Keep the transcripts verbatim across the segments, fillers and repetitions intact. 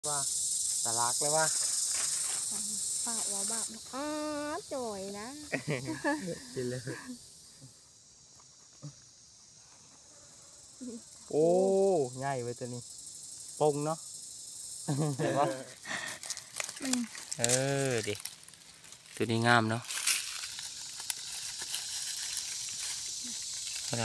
ว่าตะลักเลยว่าฝากว่าแบบอ้าจ่อยนะกินเลยโอ้ง่ายเว้ยตัวนี้ปงเนาะเห็นปะเออดิตัวนี้งามเนาะอะไร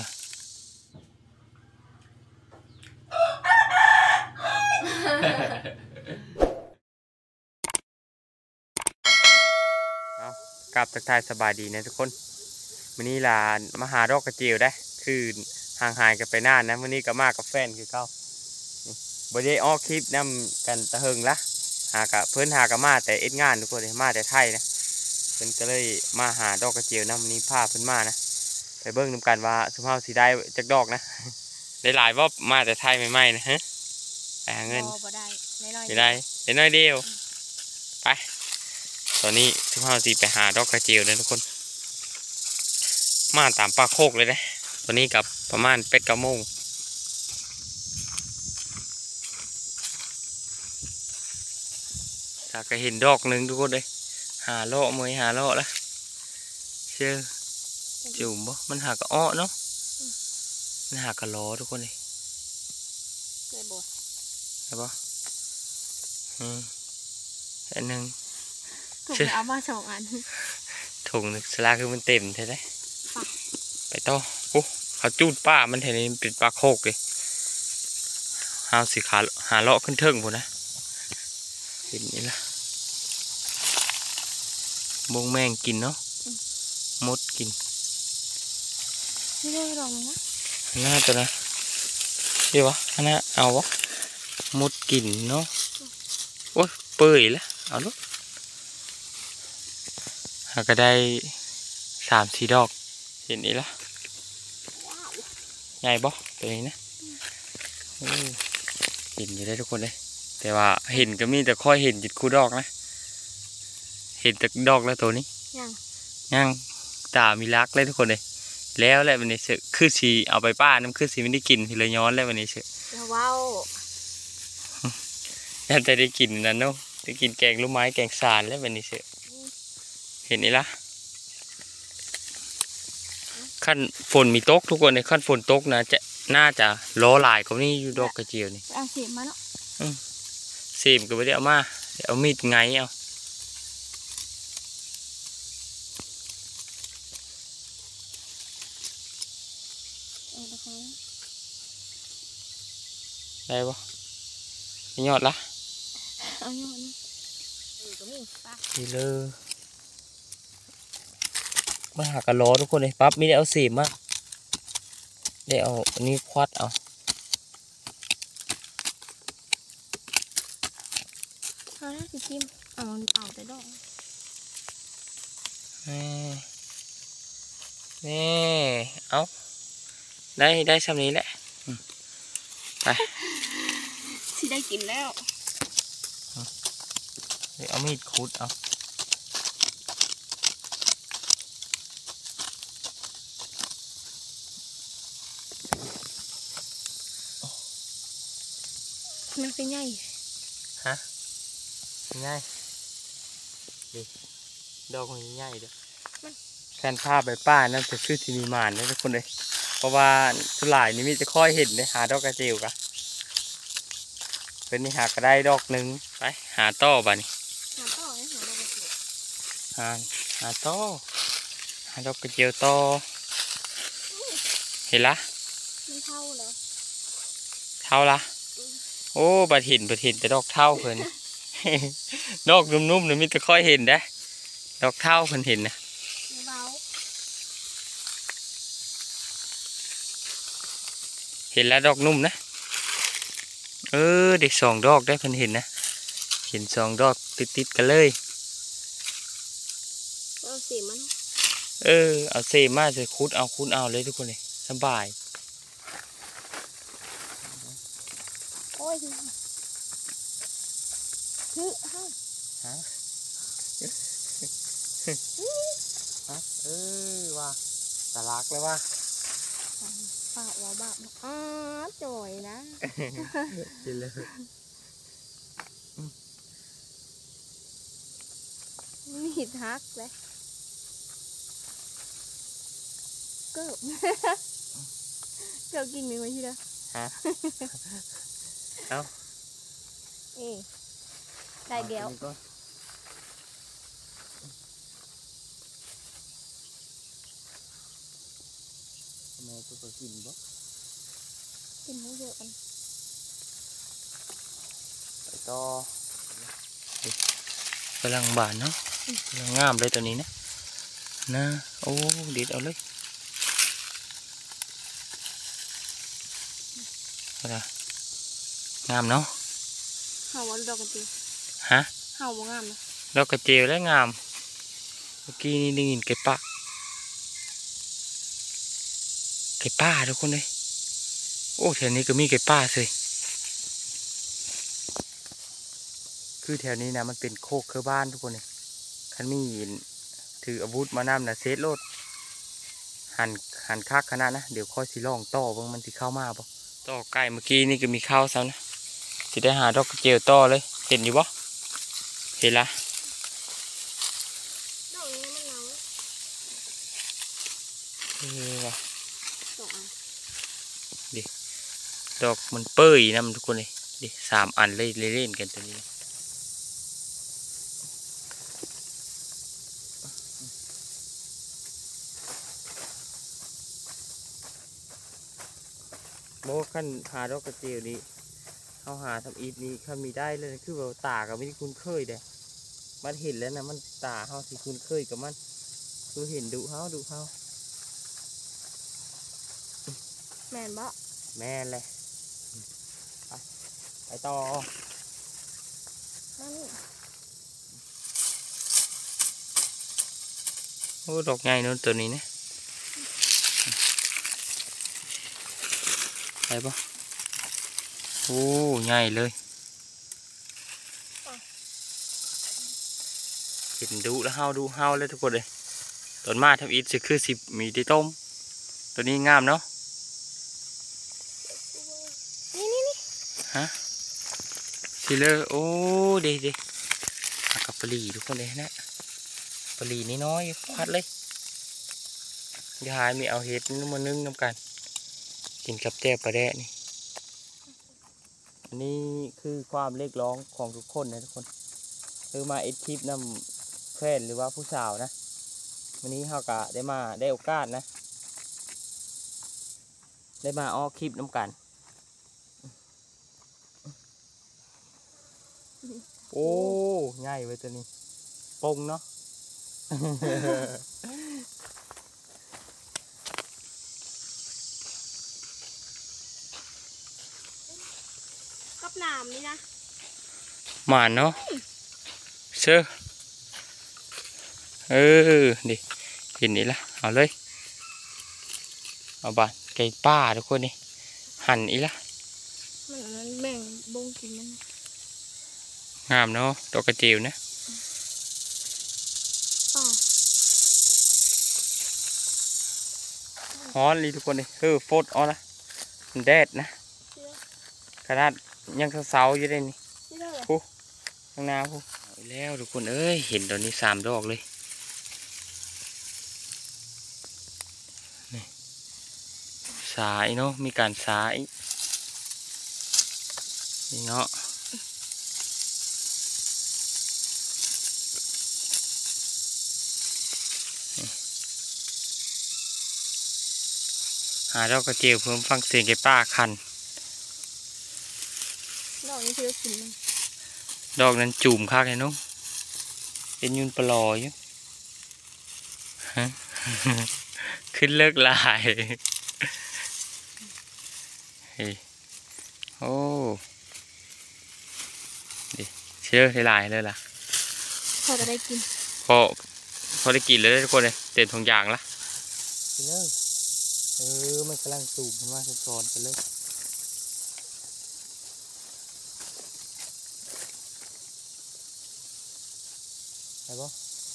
เอากลับทักทายสบายดีนะทุกคนวันนี้ลามาหาดอกกระเจียวได้คือห่างหายกันไปนานนะวันนี้ก็มากับแฟนคือเก่าบ่ได้ออกคลิปนำกันตะเฮงละหากะเพิ่นหากะมาแต่เอ็ดงานทุกคนเลยมาแต่ไทยนะเพิ่นก็เลยมาหาดอกกระเจียวนะวันนี้พาเพิ่นมานะไปเบิ้งนำกันว่าสุภาพสีได้จักดอกนะได้หลายว่ามาแต่ไทยใหม่ๆนะฮะไปหาเงินบ่ได้ไม่ได้ไม่ได้ได้น้อยเดียวไปตอนนี้สุภาพสีไปหาดอกกระเจียวนะทุกคนมาตามปลาโคกเลยนะตอนนี้กับประมาณเป็ดเก้าโมงถ้าก็เห็นดอกหนึ่งทุกคนเลยหาโลมวยหาโลละเชื่อจุ่มบ่มันหากระอ้อเนาะมันหากระล้อทุกคนเลยเคยบ่ใช่ปะอืมอันหนึ่งถูกเอามาสองอันถุงนึงสลาคือมันเต็มใช่ไหมไปต่อโอ้เขาจูดป้ามันเห็นเป็นปลาโคกเลยหาสีขาหาเลาะขึ้นเทิงหมดนะเห็นนี่ละมงแมงกินเนาะมดกินนี่ได้ลองนะน่าจะนะดีวะน่าเอาวะมดกินเนาะโอ้ยเปื่อยแล้วเอาลูกหาก็ได้สามสี่ดอกเห็นนี่ละใหญ่บ่ตัวนี้นะเห็นอยู่ได้ทุกคนเลยแต่ว่าเห็นก็มีแต่ค่อยเห็นจิตคู่ดอกนะเห็นแต่ดอกแล้วตัวนี้ยังยังตามีรักเลยทุกคนเลยแล้วแหละวันนี้เสือคือสีเอาไปป้าน้ำคือสีไม่ได้กินทีเลยย้อนแล้ววันนี้เสือว้าวน่าจะได้กินนั่นเนาะได้กินแกงลูกไม้แกงสารแล้ววันนี้เสือเห็นนี่ละขั้นฝนมีตกทุกคนในขั้นฝนตกนะจะน่าจะล้อลายกว่านี้อยู่ดอกกระเจียวนี่เอาเสียมมาเนาะเสียมก็ไม่ได้เอามาเดี๋ยวเอามีดไงเอาได้ปะยอดละเอายอดนี่ก็มีปะดีเลยมาหากระล้อทุกคนเลยปั๊บไม่ได้เอาเสียมมาได้เอาอันนี้ควัดเอาเอาหน้าสีจิ้มเอาเอาแต่ดอกนี่นี่เอาได้ได้ซ้ำนี้แหละไปที่ได้กินแล้วเดี๋ยวเอามีดขุดเอามันเป็นใหญ่ฮะง่ายดิดอกมันง่ายเด้อแทนผ้าใบป้านั่นจะชื่อที่มีมานนะทุกคนเลยเพราะว่าสุดหลายนี่มีจะค่อยเห็นเลยหาดอกกระเจียวกะเป็นนี่หากระได้ดอกหนึ่งไปหาต้อบ่านี่หาต้อหาดอกกระเจียวหาหาต้อหาดอกกระเจียวต้อเห็นละไม่เท่าแล้วเท่าละโอ้บัดเห็นบัดเห็นแต่ดอกเท่าเพิ่น ดอกนุ่มๆเนี่ยมีแต่ค่อยเห็นได้ดอกเท่าเพิ่นเห็นนะเห็นแล้วดอกนุ่มนะเออเด็กสองดอกได้เพิ่นเห็นนะเห็นสองดอกติดๆกันเลยเอาเสียมันเออเอาเซมาจะคุดเอาคุดเอาเลยทุกคนเลยสบายโอ้ยฮึฮะฮะฮะเออว่าตะลักเลยว่าฝากว่าแบบอ้าจ่อยนะกินเลยหิดฮักเลยเกิบเกิบกิ่งหนึ่งไว้ทีเดียวฮะ เอ้าเอ๊ได้เดียวแม่ตัวก็กินบ่กินให้เยอะกันไปต่อ กำลังบานเนาะกำลังงามเลยตัวนี้นะนะโอ้เด็ดเอาเลยอะไรงามเนาะเห่าวันดอกกระเจียวฮะเห่าบ่งามนะดอกกระเจียวแล้วงามเมื่อกี้นี่ได้ยินไก่ป่าไก่ป่าทุกคนเลยโอ้แถวนี้ก็มีไก่ป่าเลยคือแถวนี้นะมันเป็นโคกเครือบ้านทุกคนเลยคันมีถืออาวุธมานำนะเซตโลดหันหันคักขนาดนะเดี๋ยวค่อยสิลองต่อบ้างมันสิเข้ามาปะต่อไก่เมื่อกี้นี่ก็มีข้าวซ้ำนะสิได้หาดอกกระเจียวต่อเลยเห็นอยู่ปะเห็นละดอกนี้มันเน่าเออว่ะดอกอ่ะดิดอกมันเปื่อยนะมันทุกคนเลยดิสามอันเลยเล่นกันตัวนี้โมขั้นหาดอกกระเจียวนี้เขาหาทำอีทนี้เขามีได้เลยคือว่าตากับไม่ได้คุ้นเคยเด้มันเห็นแล้วนะมันตาเขาที่คุ้นเคยกับมันคือเห็นดุเขาดุเขาแม่นบ่แม่เลยไปไปต่อนั่นโอ้ดอกใหญ่นู้นตัวนี้นะไปปะโอ้ใหญ่เลยเห็นดูแล้วเฮาดูเฮาเลยทุกคนเลยต้นมาทำอีทสิคือสิมีได้ต้มตัวนี้งามเนาะนี่นี่นี่ฮะสิเลยโอ้เด็ดเด็ดกับปลีทุกคนเลยนะปลีนี่น้อยพัดเลยยายมีเอาเห็ดนี่มานึ่งน้ำกันกินกับแจ่วปลาแดะนี่อันนี้คือความเรียกร้องของทุกคนนะทุกคนคือมาเอ็ดคลิปนำแฟนหรือว่าผู้สาวนะวันนี้เขาก็ได้มาได้โอกาสนะได้มาออกคลิปน้ำกันโอ้ง่ายเว้ยตัวนี้ปงเนาะกับหนามนี่นะหมานเนาะเชื่อเออดิเห็นนี่ละเอาเลยเอาบานไก่ป้าทุกคนนี่หั่นอีละมันมันแบ่งบงกินมันงามเนาะดอกกระเจียวนะป่าฮ้อนเลยทุกคนนี่คือโฟดออนนะมันแดดนะขนาดยังเสาๆอยู่ได้นี่นี่ได้เหรอผู้ข้างหน้าผู้เอาแล้วทุกคนเอ้ยเห็นตอนนี้สามดอกเลยนี่สายเนาะมีการสายนี่เนาะหาดอกกระเจียวเพิ่มฟังเสียงไก่ป้าคันดอกนี้คือกินมันดอกนั้นจุ่มคักเลยน้องเป็นยุนปลออยู่ ฮะ ขึ้นเลิกลายเฮ้ยโอ้ดิเชื่อลายเลยล่ะพอจะได้กินพอพอได้กินเลยทุกคนเลยเต็มทงอย่างละกินเลยเออมันกำลังสูบมาสะท้อนกันเลยไปบ่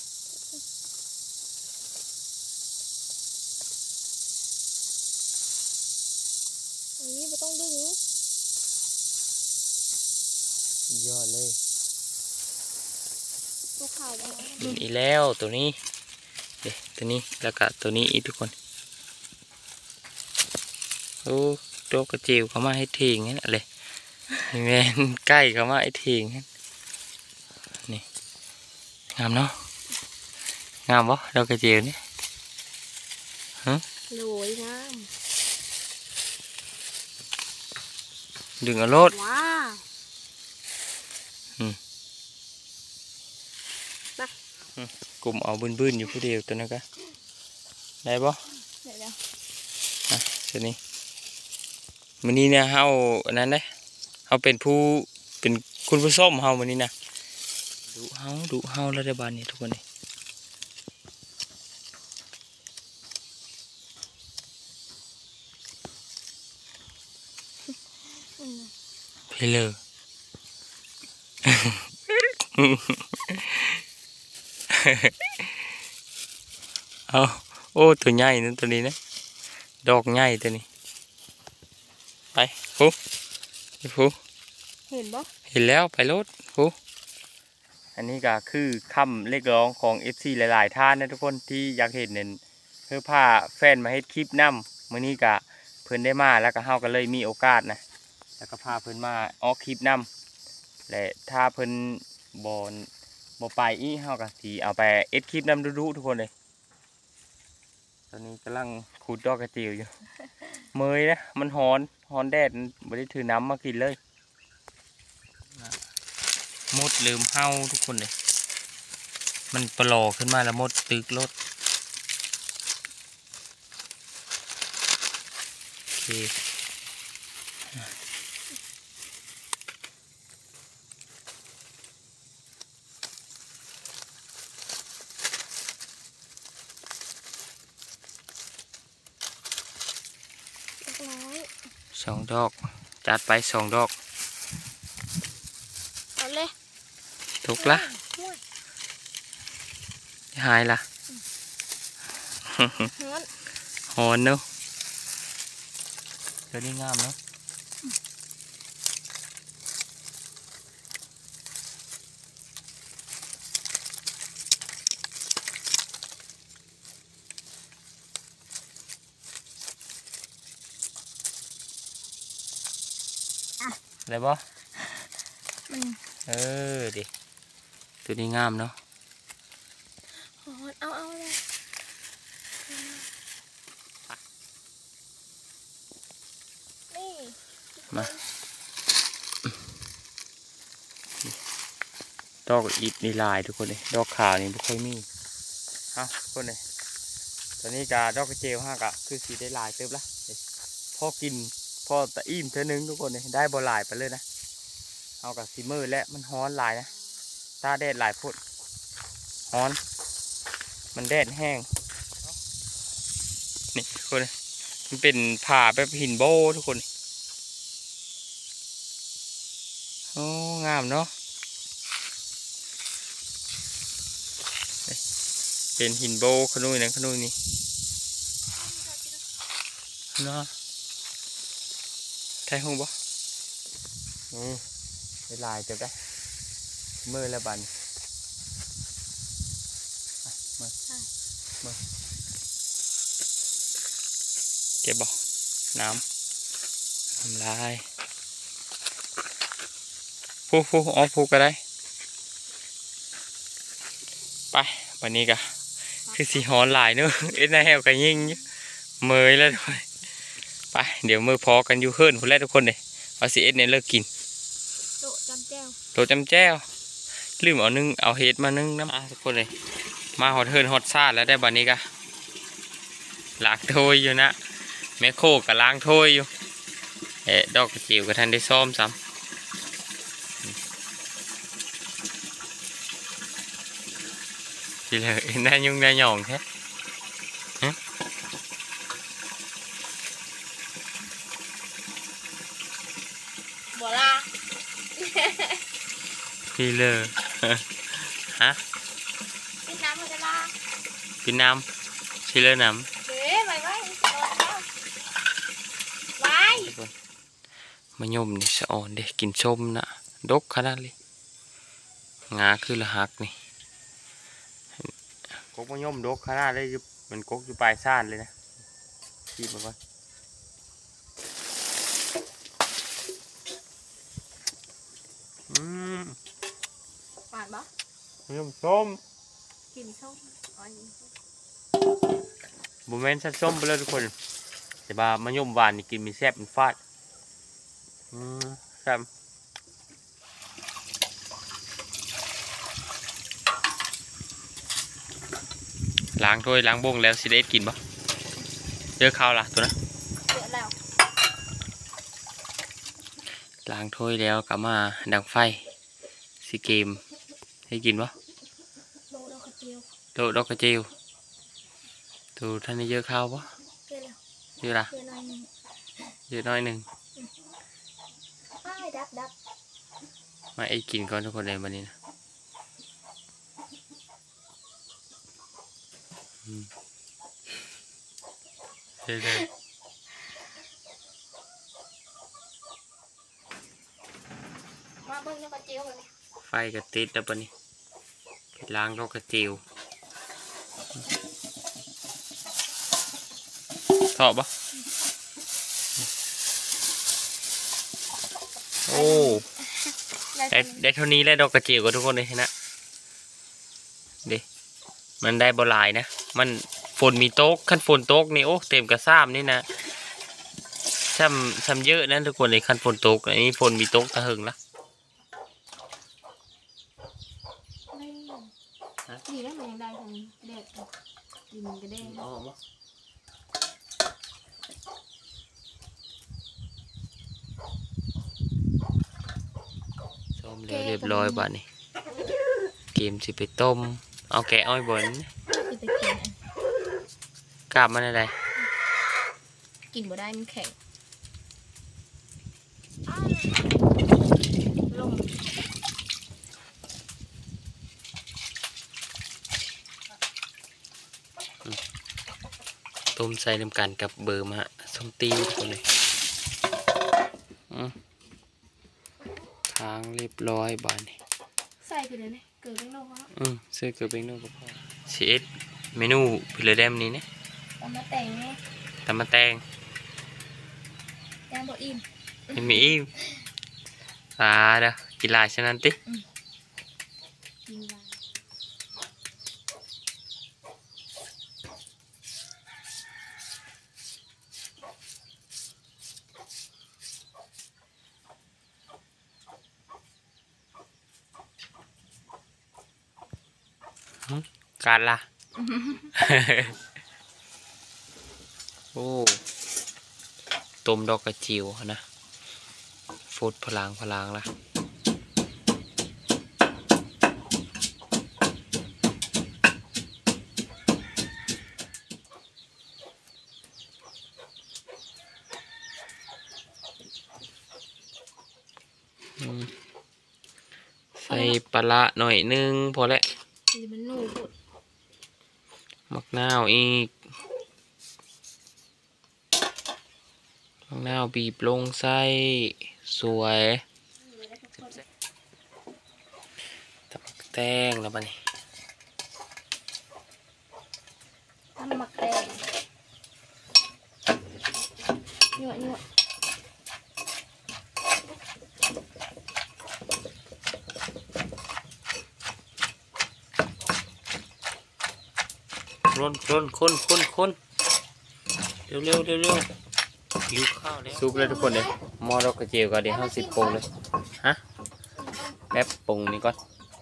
อันนี้ไม่ต้องดึงยอดเลยตัวขาวแล้วดินอีแล้วตัวนี้เด็ตัวนี้แล้วก็ตัวนี้อีกทุกคนโอ้โตกระเจียวเขามาให้ทิ้งนั่นแหละแม่นใกล้เขามาให้ทิ้งนี่งามเนาะงามบ่ดอกกระเจียวนี่ฮะโรยน้ดึงเอารถำว้าวกลุ่มเอาบื้นๆอยู่ผู้เดียวตัวนั้นก็ได้บ่เดี๋ยวเดี๋ยวอ่ะตัวนี้มันนี้เนี่ยเฮาอันนั้นเด้เฮาเป็นผู้เป็นคุณผู้ส้มเฮามันนี้นะดุเฮาดุเฮาแล้วได้บานนี้ทุกคนนี่เพลอ เอาโอ้ตัวใหญ่นั่นตัวนี้นะดอกใหญ่ตัวนี้ไปฟูไปฟูเห็นปะเห็นแล้วไปรถฟูอันนี้ก็คือคำเรียกร้องของ เอฟ ซี หลายๆท่านนะทุกคนที่อยากเห็นเน้นเพื่อพาแฟนมาให้คลิปนำมื้อนี้ก็เพิ่นได้มาแล้วก็เฮาก็เลยมีโอกาสนะแล้วก็พาเพิ่นมาออกคลิปนำและถ้าเพิ่นบ่บ่ไปอีเฮาก็สิเอาไปเอ็ดคลิปนำดูๆทุกคนเลยตอนนี้กำลังขุดดอกกระเจียวอยู่ เมยนะมันหอนหอนแดดไม่ได้ถือน้ำมากินเลยมดลืมเห่าทุกคนเลยมันปลอขึ้นมาแล้วมดตึกรถโอเคร้อยสองดอกจัดไปสองดอกเอาเลยถูกละหายละเงินหอนเนาะเดี๋ยวนี้งามเนาะได้บ่มันเออดิตัวนี้งามเนาะหอนเอาเอาเลยนี่มาดอกอีกนี่ลายทุกคนเลยดอกขาวนี่ไม่ค่อยมีฮะทุกคนเลยตอนนี้กาดอกกระเจียวห้ากะคือสีได้ลายเติมละพอกินพอตะอิ่มเท่านึงทุกคนเลยได้บ่หลายไปเลยนะเอากับซีเมอร์และมันฮ้อนหลายนะตาแดดหลายพุดฮ้อนมันแดดแห้งนี่ทุกคนเลยมันเป็นผ่าแบบหินโบทุกคนโอ้งามเนาะเป็นหินโบขนุยนั่นขนุยนี่เนาะใช่ห้องบ่อืมได้ลายเจ็บได้เมื่อแล้วบันมามาเก็บบ่น้ำน้ำลายฟูฟูอ๋อฟูก็ได้ไปวันนี้ก็คือสีหอนหลายเนอะเอ็ดนายแฮวกันยิ่งเมยแล้วด้วยไปเดี๋ยวมือพอกันอยู่เฮิร์นคนแรกทุกคนเลยเอาสีเอ็ดเนี่ยเลิกกินโตจำแก้วโตจำแจ้วลืมเอานึ่งเอาเห็ดมานึ่งน้ำทุกคนเลยมาหอดเฮิร์นหอดซาดแล้วได้บันนี้ก็ล้างถ้วยอยู่นะแม่โคกับล้างถ้วยอยู่เอ๊ะดอกกระจิ๋วกับท่านได้ซ้อมซ้ำทีเลยน่ายุ่งน่าหย่องแท้บัวลาพี่เลย ฮะพี่น้ำมันจะลาพี่น้ำพี่เลยน้เฮ้ยไปไว้ไว้ำมะยมนี่สะอ่อนเด็กกินส้มนะดกขนาดเลยงาคือละหักนี่กกมะย่อมดกขนาดเลยมันกกอยู่ปลายซ่านเลยนะคีบมาก่อนอืมหวานปะมะย่อมส้มกินส้มอ๋อกินส้มบุเมนชั้นส้มไปเลยทุกคนแต่ว่ามะย่อมหวานนี่กินมีแซ่บมันฟาดอืมแซ่บล้างถ้วยล้างบ้งแล้วสิได้กินปะเจอข้าวล่ะตัวนะเยอะแล้วล้างถ้วยแล้วกลับมาดังไฟสีเกมให้กินปะโลดอกกระเจียวโดดอกกระเจียวตัวท่านนี้เยอะข้าวปะเยอะแล้วเยอะละเยอะหน่อยหนึงเยอะน้อยหนึ่งอ้ายดับดับมาไอ้กินก่อนทุกคนเลยวันนี้นะอืมเฮ้ยเลยมาเบิ่งดอกกระเจียวกันเลยไฟกระติดแล้วปะนี่ไปล้างดอกกระเจียวถอดปะโอ้ได้ได้เท่านี้แล้วดอกกระเจียวกับทุกคนเลยนะเด็มันได้บ่หลายนะมันฝนมีโต๊ะขั้นฝนโต๊ะนี่โอ้เต็มกระซ้ำนี่นะซ้ำซ้ำเยอะนะทุกคนเลยขั้นฝนโต๊ะอันนี้ฝนมีโต๊ะตะหึงละไม่ดีแล้วมันยังได้ทางแดดดินกระเด้งอ๋อมส้มแล้วเรียบร้อยบ้านี้เกมสิไปต้มเอาแกะอ้อยบนสิไปกินอันกาบมันอะไรกินบ่ได้มันแข็งลมต้มใส่น้ำกันกับเบอร์มาส้มตีทุกคนเลยทางเรียบร้อยบ้านี้ใส่ไปเลยนะเกิดเป็นโรคแล้วอืมซื้อเกลือเบงโน่ก็พอชีสเมนูพิเรเดมนี้นะตำมาแต่งไงตำมะแตงแกงบ่อิ่มไม่มีอิ่มอ่าเด้อกินหลายฉะนั้นติกินลายการละ โอ้ต้มดอกกระเจียวนะฟูดพลังพลังละอืมใส่ปลาร้าหน่อยนึงพอแล้วนี่มันหนูพุดมะนาวอีกมะนาวบีบลงไส้สวยตำแตงแล้วบ้านี่ทำหมักแดงยั่วยั่วร่นร่นคนคนคนเร็วเร็วเร็วเร็วหิวข้าวแล้วซุปเลยทุกคนเลยหม้อดอกกระเจียวก็เดี๋ยวห้าสิบปรุงเลยฮะแป๊บปรุงนี่ก่อน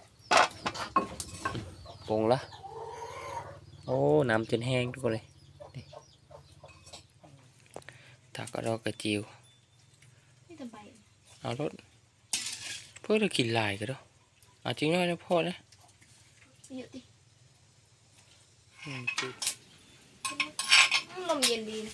ปรุงละโอ้น้ำจนแห้งทุกคนเลยนี่ตักเอาดอกกระเจียวนี่จะใบเอารถเพื่อเรากินหลายกันเด้อเอาจริงด้วยนะพ่อนะเยอะดิอืมจุดลมเย็นดีนะ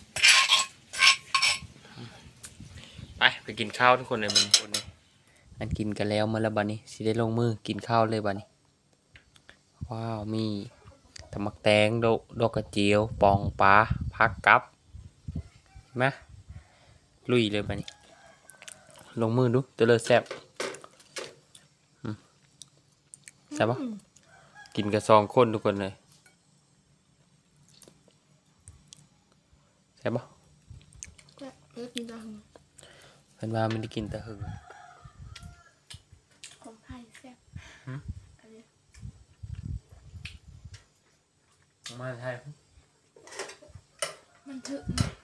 ไปไปกินข้าวทุกคนเลยมันคนเลยอันกินกันแล้วมาแล้วบัดนี้สิได้ลงมือกินข้าวเลยบัดนี้ว้าวมีตำมักแตงดอกดอกกระเจียวปองปลาพักกับเห็นไหมลุยเลยบัดนี้ลงมือดูเตลอแซ่บอืมแซ่บปะกินกับสองคนทุกคนเลยช่ปะจะเออกินตาหงเพิ่นว่ามันได้กินแต่หึงของไทยแซ่บอันนี้มาไทยมันถึก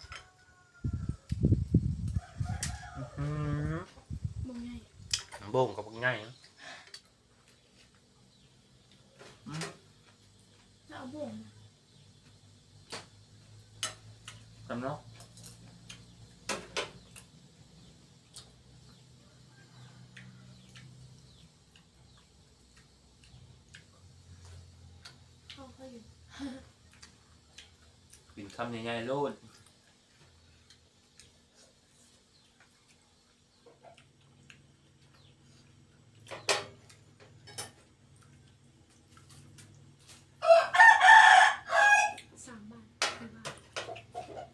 อืมบ่ไงโบ่งกับง่ายนะแล้วเอาบ่งจำเนาะเข้าเข้าอยู่กินคำใหญ่ๆโลดสามบาทสี่บาท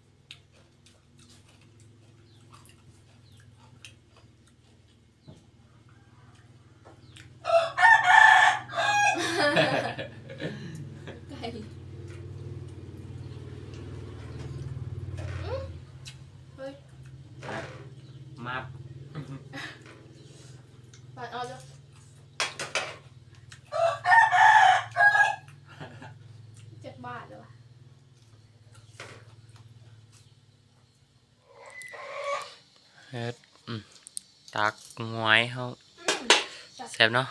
ไก่อื้อเฮ้ยมาบาทเอาเลยเจ็ดบาทเลยวะเฮ็ดอืมตักงวยเฮาอืมจัดแซ่บเนาะ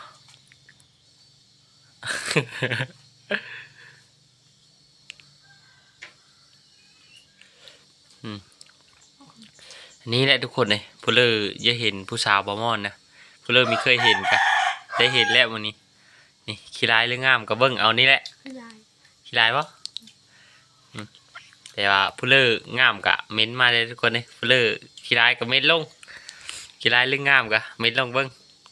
อืมอันนี้แหละทุกคนเลยผู้เลออย่าเห็นผู้สาวบอมอนนะผู้เลอมีเคยเห็นกะได้เห็นแล้ววันนี้นี่ขี้ร้ายหรืองามก็เบิ่งเอานี่แหละไม่ได้ขี้ร้ายปะอืมแต่ว่าผู้เลองามกะเม้นมาเลยทุกคนเลยผู้เลอขี้ร้ายก็เม้นลงขี้ร้ายหรืองามกะเม้นลงเบิ่ง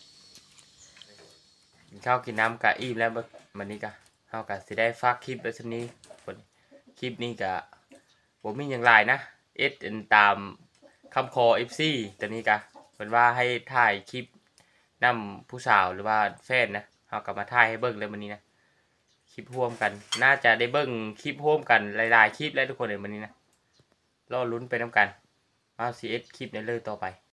กินข้าวกินน้ำกะอิ่มแล้วเบิ่งวันนี้กะเฮากะสิได้ฝากคลิปไว้ซั่นนี้คนคลิปนี้กะบ่มีหยังหลายนะเอ็ดตามคำขอ เอฟ ซี ตัวนี้กะเพิ่นว่าให้ถ่ายคลิปนำผู้สาวหรือว่าแฟนนะเฮากะมาถ่ายให้เบิ่งเลยวันนี้นะคลิปร่วมกันน่าจะได้เบิ่งคลิปร่วมกันหลายๆคลิปแล้วทุกคนเลยวันนี้นะรอลุ้นไปนํกันว่าสิเอ็ดคลิปในเรื่องต่อไป